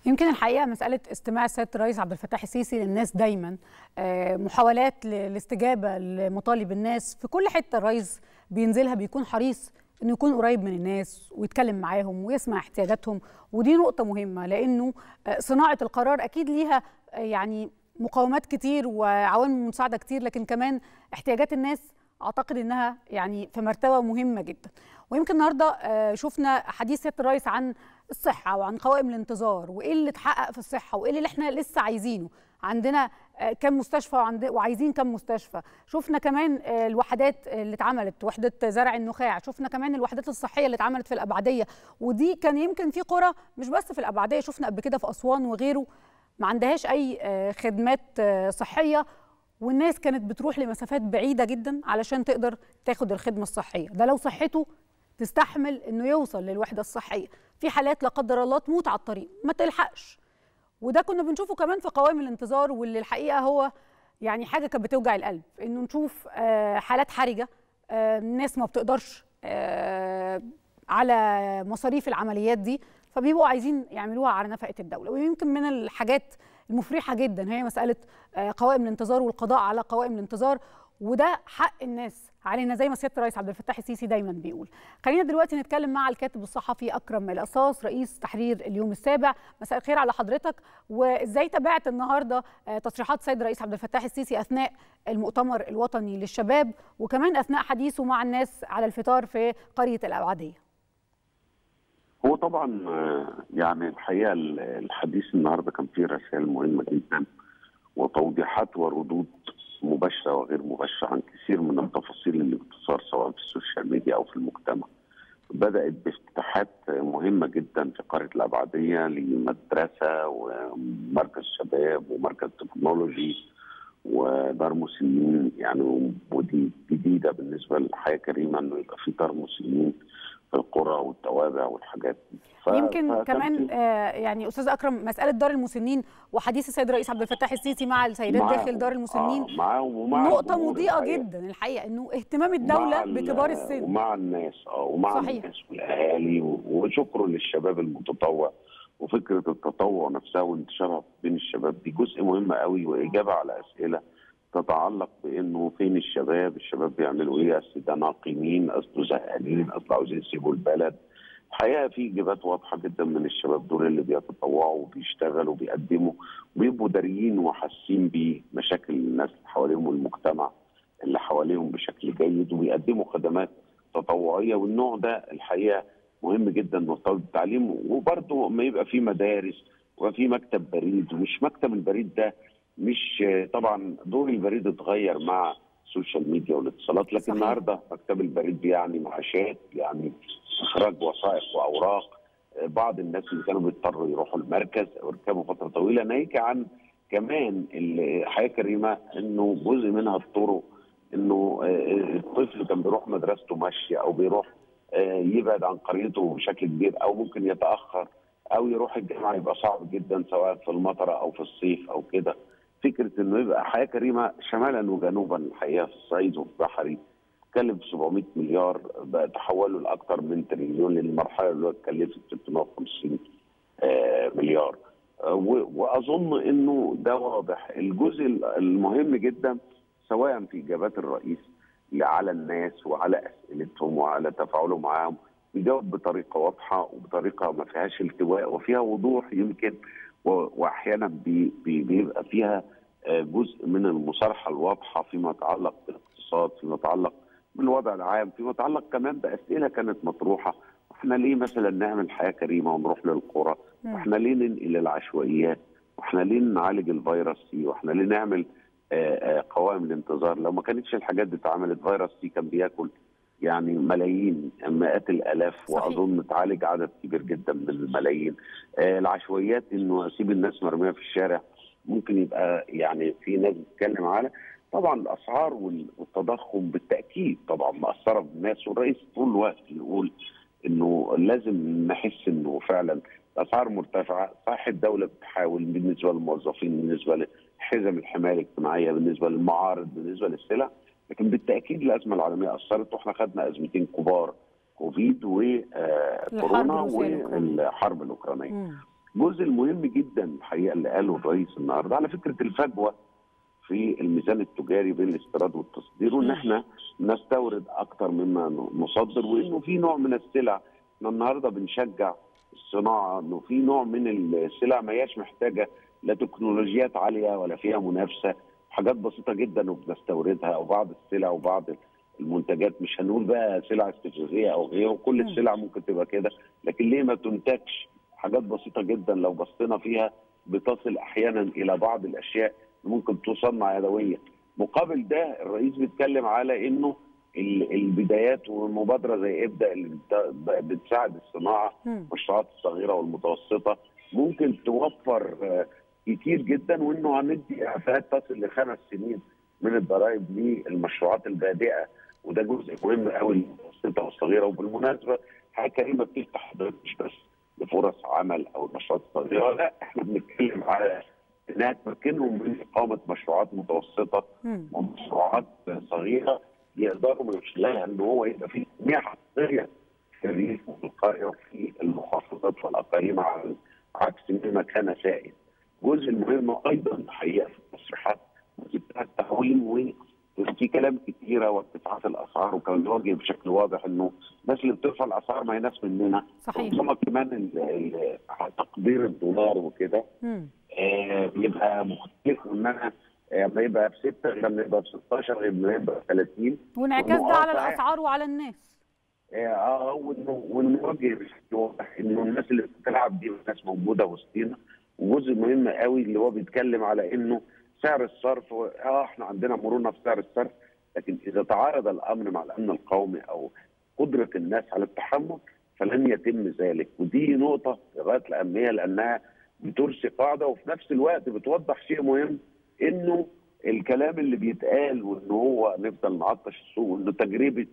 يمكن الحقيقه مساله استماع سياده الرئيس عبد الفتاح السيسي للناس دايما، محاولات للاستجابه لمطالب الناس في كل حته الرئيس بينزلها بيكون حريص انه يكون قريب من الناس ويتكلم معاهم ويسمع احتياجاتهم، ودي نقطه مهمه لانه صناعه القرار اكيد ليها يعني مقاومات كتير وعوامل مساعده كتير، لكن كمان احتياجات الناس اعتقد انها يعني في مرتبه مهمه جدا. ويمكن النهارده شفنا حديث سياده الرئيس عن الصحه وعن قوائم الانتظار وايه اللي اتحقق في الصحه وايه اللي احنا لسه عايزينه. عندنا كم مستشفى وعايزين كم مستشفى. شفنا كمان الوحدات اللي اتعملت، وحده زرع النخاع، شفنا كمان الوحدات الصحيه اللي اتعملت في الابعديه، ودي كان يمكن في قرى مش بس في الابعديه، شفنا قبل كده في اسوان وغيره ما عندهاش اي خدمات صحيه، والناس كانت بتروح لمسافات بعيده جدا علشان تقدر تاخد الخدمه الصحيه. ده لو صحته تستحمل انه يوصل للوحده الصحيه، في حالات لا قدر الله تموت على الطريق ما تلحقش. وده كنا بنشوفه كمان في قوائم الانتظار، واللي الحقيقه هو يعني حاجه كانت بتوجع القلب انه نشوف حالات حرجه، الناس ما بتقدرش على مصاريف العمليات دي، فبيبقوا عايزين يعملوها على نفقه الدوله. ويمكن من الحاجات المفرحه جدا هي مساله قوائم الانتظار والقضاء على قوائم الانتظار، وده حق الناس علينا زي ما سياده الرئيس عبد الفتاح السيسي دايما بيقول. خلينا دلوقتي نتكلم مع الكاتب الصحفي اكرم القصاص رئيس تحرير اليوم السابع. مساء الخير على حضرتك، وازاي تابعت النهارده تصريحات السيد الرئيس عبد الفتاح السيسي اثناء المؤتمر الوطني للشباب، وكمان اثناء حديثه مع الناس على الفطار في قريه الابعديه؟ هو طبعا يعني الحقيقه الحديث النهارده كان فيه رسائل مهمه جدا وتوضيحات وردود مباشره وغير مباشره عن كثير من التفاصيل اللي بتثار سواء في السوشيال ميديا او في المجتمع. بدات بافتتاحات مهمه جدا في قريه الابعديه لمدرسه ومركز شباب ومركز تكنولوجي ودار مسنين، يعني ودي جديده بالنسبه للحياه كريمه انه يبقى في دار مسنين في القرى والتوابع والحاجات دي. يمكن كمان يعني استاذ اكرم مساله دار المسنين وحديث السيد الرئيس عبد الفتاح السيسي مع السيدات داخل دار المسنين نقطه مضيئه جدا الحقيقه، انه اهتمام الدوله بكبار السن ومع الناس ومع صحيح. الناس والاهالي، وشكره للشباب المتطوع، وفكره التطوع نفسها وانتشارها بين الشباب دي جزء مهم قوي، واجابه على اسئله تتعلق بانه فين الشباب بيعملوا ايه؟ اصل ده ناقمين، اصل زهقانين، اصل عاوزين يسيبوا البلد. الحقيقه في اجابات واضحه جدا من الشباب دول اللي بيتطوعوا وبيشتغلوا وبيقدموا وبيبقوا داريين وحاسين بمشاكل الناس اللي حواليهم والمجتمع اللي حواليهم بشكل جيد، وبيقدموا خدمات تطوعيه. والنوع ده الحقيقه مهم جدا مرتبط بالتعليم. وبرضه ما يبقى في مدارس وفي مكتب بريد، ومش مكتب البريد ده مش طبعا دور البريد اتغير مع السوشيال ميديا والاتصالات، لكن النهارده مكتب البريد بيعني معاشات، يعني اخراج وثائق واوراق. بعض الناس اللي كانوا بيضطروا يروحوا المركز او يركبوا فتره طويله، ناهيك عن كمان الحياه كريمه انه جزء منها الطرق، انه الطفل كان بيروح مدرسته ماشيه او بيروح يبعد عن قريته بشكل كبير، او ممكن يتاخر او يروح الجامعه يبقى صعب جدا سواء في المطر او في الصيف او كده. فكره انه يبقى حياه كريمه شمالا وجنوبا الحقيقه في الصعيد وفي البحري، اتكلم في 700 مليار بقى تحولوا لاكثر من تريليون، للمرحله اللي هو اتكلفت 650 مليار. واظن انه ده واضح. الجزء المهم جدا سواء في اجابات الرئيس على الناس وعلى اسئلتهم وعلى تفاعلهم معاهم، بيجاوب بطريقه واضحه وبطريقه ما فيهاش التواء وفيها وضوح يمكن، واحيانا بيبقى فيها جزء من المصارحه الواضحه فيما يتعلق بالاقتصاد، فيما يتعلق بالوضع العام، فيما يتعلق كمان باسئله كانت مطروحه. واحنا ليه مثلا نعمل حياه كريمه ونروح للقرى؟ واحنا ليه ننقل العشوائيات؟ واحنا ليه نعالج الفيروس سي؟ واحنا ليه نعمل قوائم الانتظار؟ لو ما كانتش الحاجات دي اتعملت، فيروس سي كان بياكل يعني ملايين مئات الالاف، واظن تعالج عدد كبير جدا من الملايين. العشوائيات انه اسيب الناس مرميه في الشارع، ممكن يبقى يعني في ناس بتتكلم على طبعا الاسعار والتضخم بالتاكيد طبعا مأثره بالناس، والرئيس طول الوقت يقول انه لازم نحس انه فعلا الاسعار مرتفعه. صح، الدوله بتحاول بالنسبه للموظفين، بالنسبه لحزم الحمايه الاجتماعيه، بالنسبه للمعارض، بالنسبه للسلع، لكن بالتاكيد الازمه العالميه اثرت، واحنا خدنا ازمتين كبار، كوفيد وكورونا والحرب الاوكرانيه. الجزء المهم جدا الحقيقه اللي قاله الرئيس النهارده على فكره الفجوه في الميزان التجاري بين الاستيراد والتصدير، وان احنا نستورد اكثر مما نصدر، وانه في نوع من السلع احنا النهارده بنشجع الصناعه، انه في نوع من السلع ما هياش محتاجه لا تكنولوجيات عاليه ولا فيها منافسه، حاجات بسيطه جدا وبنستوردها، او بعض السلع وبعض المنتجات، مش هنقول بقى سلع استفزازيه او غيره، كل السلع ممكن تبقى كده، لكن ليه ما تنتجش حاجات بسيطه جدا لو بصينا فيها بتصل احيانا الى بعض الاشياء ممكن تصنع يدويا. مقابل ده الرئيس بيتكلم على انه البدايات والمبادره زي ابدا اللي بتساعد الصناعه والمشروعات الصغيره والمتوسطه ممكن توفر كتير جدا، وانه هندي اعفاءات تصل ل5 سنين من الضرائب للمشروعات البادئه، وده جزء مهم قوي للمتوسطه والصغيره. وبالمناسبه حاجه كريمه بتفتح مش بس لفرص عمل او المشروعات الصغيره، لا احنا بنتكلم على انها تمكنهم من اقامه مشروعات متوسطه ومشروعات صغيره يقدروا من خلالها ان هو يبقى في تنميه حقيقيه في الريف وفي القريه وفي المحافظات والاقاليم على عكس ما كان سائد. الجزء المهم ايضا الحقيقه في التصريحات بتاع التعويم، وفي كلام كتيره وارتفاعات الاسعار، وكان بيواجه بشكل واضح انه الناس اللي بترفع الاسعار ما هي ناس مننا، صحيح. ثم كمان تقدير الدولار وكده بيبقى مختلف، وان انا لما يبقى ب6 غير لما يبقى ب16 غير لما يبقى ب30، وانعكاس ده على الاسعار وعلى الناس. ونوجه بشكل واضح انه الناس اللي بتلعب دي ناس موجوده وسطينا. وجزء مهم قوي اللي هو بيتكلم على انه سعر الصرف، احنا عندنا مرونه في سعر الصرف، لكن اذا تعارض الامر مع الامن القومي او قدره الناس على التحمل فلن يتم ذلك. ودي نقطه غايه الاهميه لانها بترسي قاعده، وفي نفس الوقت بتوضح شيء مهم، انه الكلام اللي بيتقال وان هو نفضل نعطش السوق، وانه تجربه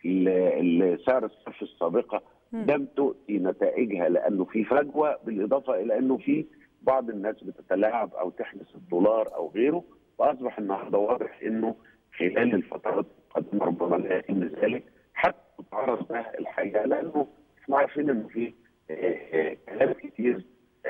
سعر الصرف السابقه لم تؤتي نتائجها لانه في فجوه، بالاضافه الى انه في بعض الناس بتتلاعب او تحدث الدولار او غيره، واصبح النهارده واضح انه خلال الفترات القادمه ربما لا يتم ذلك حتى تعرض ده الحقيقه، لانه احنا عارفين انه في كلام كتير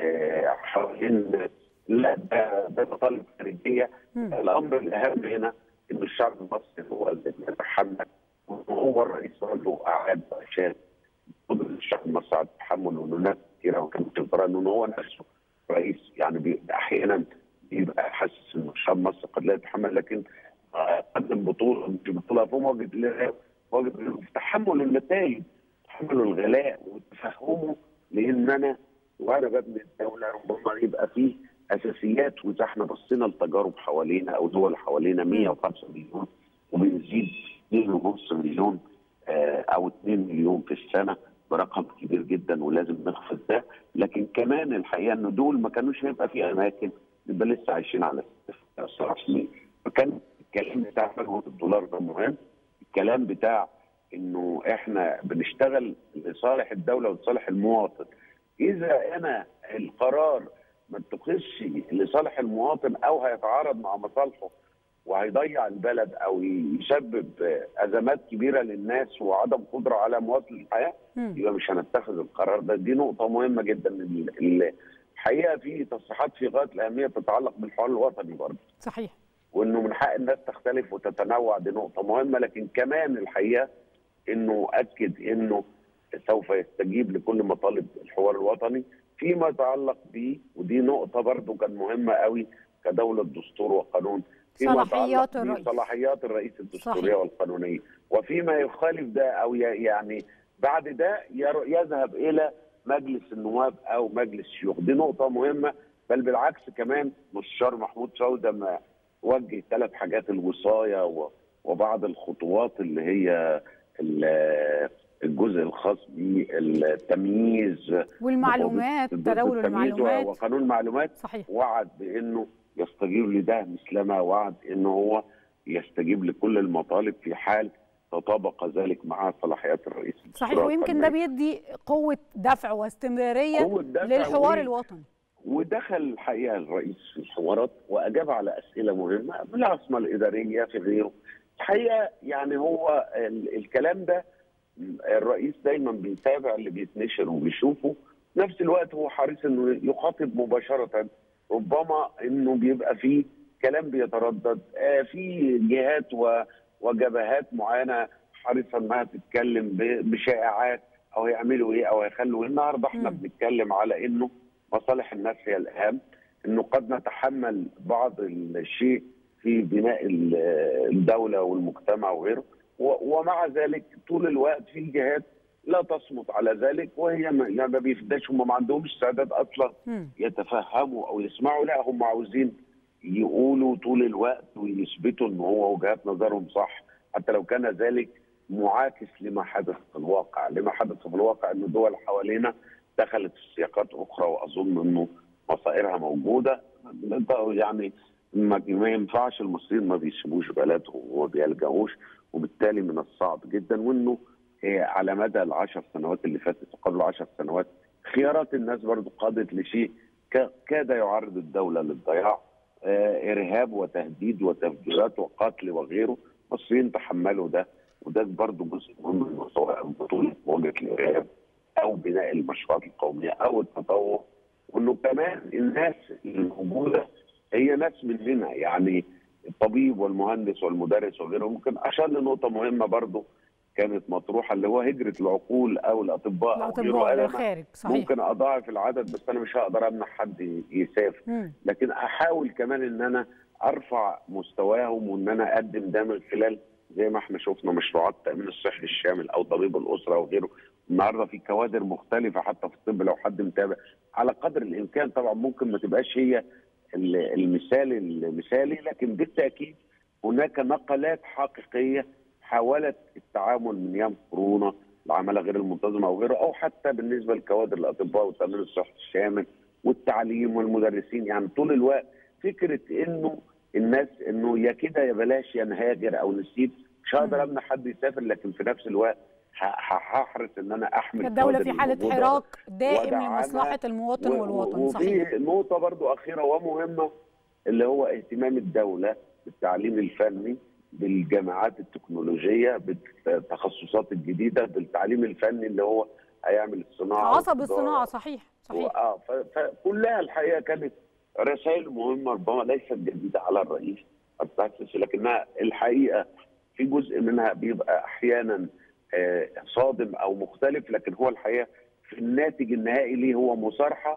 حوالين لا ده مطالب خارجيه. الامر الاهم هنا انه الشعب المصري هو اللي بيتحمل، وهو الرئيس له اعاد عشان قدره الشعب المصري على التحمل، وانه ناس كثيره وكانت تقرا انه هو نفسه رئيس يعني احيانا بيبقى حاسس انه الشعب المصري قد لا يتحمل، لكن قدم بطوله مش بطوله فهو واجب في تحمل النتائج، تحمل الغلاء وتفهمه، لان وانا ببني الدوله ربما يبقى فيه اساسيات، واذا احنا بصينا لتجارب حوالينا او دول حوالينا 105 مليون وبنزيد 2.5 مليون او 2 مليون في السنه، برقم كبير جدا ولازم نخفض ده. لكن كمان الحقيقه ان دول ما كانوش هيبقى في اماكن نبقى لسه عايشين على 7 سنين. فكان الكلام بتاع فجوه الدولار ده مهم، الكلام بتاع انه احنا بنشتغل لصالح الدوله ولصالح المواطن. اذا انا القرار ما اتخذش لصالح المواطن او هيتعارض مع مصالحه وهيضيع البلد او يسبب ازمات كبيره للناس وعدم قدره على مواصله الحياه، يبقى مش هنتخذ القرار ده. دي نقطه مهمه جدا. الحقيقه في تصريحات في غايه الاهميه تتعلق بالحوار الوطني برضه. صحيح. وانه من حق الناس تختلف وتتنوع، دي نقطه مهمه، لكن كمان الحقيقه انه اكد انه سوف يستجيب لكل مطالب الحوار الوطني فيما يتعلق به، ودي نقطه برضه كان مهمه قوي كدوله دستور وقانون، فيما صلاحيات يتعلق بصلاحيات الرئيس الدستوريه صحيح. والقانونيه، وفيما يخالف ده او يعني بعد ده يذهب الى مجلس النواب او مجلس الشيوخ. دي نقطه مهمه، بل بالعكس كمان مستشار محمود فوده ما وجه 3 حاجات: الوصايه وبعض الخطوات اللي هي الجزء الخاص بالتمييز والمعلومات، تداول المعلومات وقانون المعلومات. صحيح. وعد بانه يستجيب لده مثلما وعد انه هو يستجيب لكل المطالب في حال تطابق ذلك مع صلاحيات الرئيس. صحيح. ويمكن ده بيدي قوه دفع واستمراريه للحوار الوطني. ودخل الحقيقه الرئيس في الحوارات واجاب على اسئله مهمه بالعاصمه الاداريه في غيره. الحقيقه يعني هو الكلام ده الرئيس دايما بيتابع اللي بيتنشر وبيشوفه، نفس الوقت هو حريص انه يخاطب مباشره، ربما انه بيبقى فيه كلام بيتردد، في جهات وجبهات معينه حريصه انها تتكلم بشائعات او هيعملوا ايه او هيخلوا ايه. النهارده احنا بنتكلم على انه مصالح الناس هي الاهم، انه قد نتحمل بعض الشيء في بناء الدوله والمجتمع وغيره، ومع ذلك طول الوقت في جهات لا تصمت على ذلك، وهي ما بيفداش، هم ما عندهمش استعداد اصلا يتفهموا او يسمعوا، لا هم عاوزين يقولوا طول الوقت ويثبتوا ان هو وجهات نظرهم صح، حتى لو كان ذلك معاكس لما حدث في الواقع. لما حدث في الواقع ان دول حوالينا دخلت في سياقات اخرى، واظن انه مصائرها موجوده. يعني ما ينفعش المصريين ما بيسيبوش بلدهم وما بيلجأوش، وبالتالي من الصعب جدا، وانه على مدى ال10 سنوات اللي فاتت وقبل 10 سنوات خيارات الناس برضو قادت لشيء كاد يعرض الدوله للضياع، ارهاب وتهديد وتفجيرات وقتل وغيره. المصريين تحملوا ده، وده برضو جزء مهم من سواء بطوله مواجهه الارهاب او بناء المشروعات القوميه او التطور، وانه كمان الناس الموجوده هي ناس مننا، يعني الطبيب والمهندس والمدرس وغيره. ممكن اشار لنقطه مهمه برضو كانت مطروحه، اللي هو هجره العقول او الاطباء او غيره. للخارج صحيح. ممكن اضاعف العدد، بس انا مش هقدر امنع حد يسافر، لكن احاول كمان ان انا ارفع مستواهم، وان انا اقدم ده من خلال زي ما احنا شفنا مشروعات التامين الصحي الشامل او طبيب الاسره وغيره. النهارده في كوادر مختلفه حتى في الطب، لو حد متابع على قدر الامكان. طبعا ممكن ما تبقاش هي المثالي، لكن بالتاكيد هناك نقلات حقيقيه حاولت التعامل من ايام كورونا، العماله غير المنتظمه او غيره، او حتى بالنسبه لكوادر الاطباء والتامين الصحي الشامل والتعليم والمدرسين. يعني طول الوقت فكره انه الناس انه يا كده يا بلاش، يا نهاجر او نسيب. مش هقدر امنع حد يسافر، لكن في نفس الوقت هحرص ان انا احمل الدوله في حاله حراك دائم لمصلحه المواطن والوطن. صحيح. وفي نقطه برضو اخيره ومهمه، اللي هو اهتمام الدوله بالتعليم الفني، بالجامعات التكنولوجيه، بالتخصصات الجديده، بالتعليم الفني اللي هو هيعمل الصناعه عصب الصناعه. صحيح. فكلها الحقيقه كانت رسائل مهمه، ربما ليست جديده على الرئيس السيسي، لكنها الحقيقه في جزء منها بيبقى احيانا صادم او مختلف، لكن هو الحقيقه في الناتج النهائي ليه هو مصارحه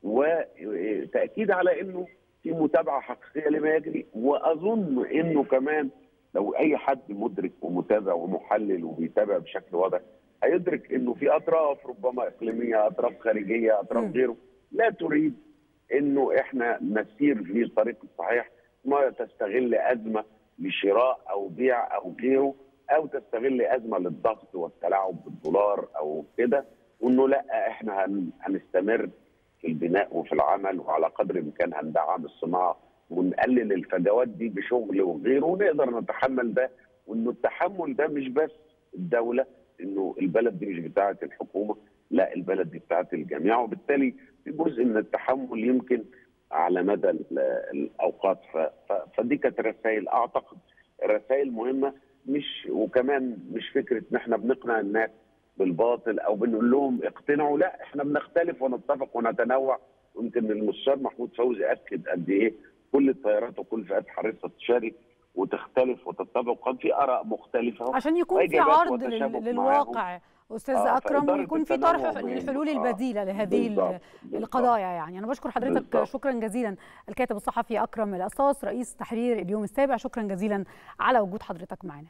وتاكيد على انه في متابعه حقيقيه لما يجري. واظن انه كمان لو اي حد مدرك ومتابع ومحلل وبيتابع بشكل واضح هيدرك انه في اطراف ربما اقليميه، اطراف خارجيه، اطراف غيره لا تريد انه احنا نسير في الطريق الصحيح، ما تستغل ازمه لشراء او بيع او غيره، او تستغل ازمه للضغط والتلاعب بالدولار او كده، وانه لا احنا هنستمر في البناء وفي العمل، وعلى قدر الامكان هندعم الصناعه ونقلل الفجوات دي بشغل وغيره، ونقدر نتحمل ده. وانه التحمل ده مش بس الدوله، انه البلد دي مش بتاعه الحكومه، لا البلد دي بتاعه الجميع، وبالتالي في جزء من التحمل يمكن على مدى الاوقات. فدي كانت رسائل، اعتقد رسائل مهمه، وكمان مش فكره ان احنا بنقنع الناس بالباطل او بنقول لهم اقتنعوا، لا احنا بنختلف ونتفق ونتنوع. يمكن المستشار محمود فوزي اكد قد ايه كل التيارات وكل الفئات حريصه تشارك وتختلف وتتفق، كان في اراء مختلفه عشان يكون في عرض للواقع استاذ اكرم، ويكون في طرح للحلول البديله لهذه القضايا. يعني انا بشكر حضرتك شكرا جزيلا الكاتب الصحفي اكرم القصاص رئيس تحرير اليوم السابع، شكرا جزيلا على وجود حضرتك معنا.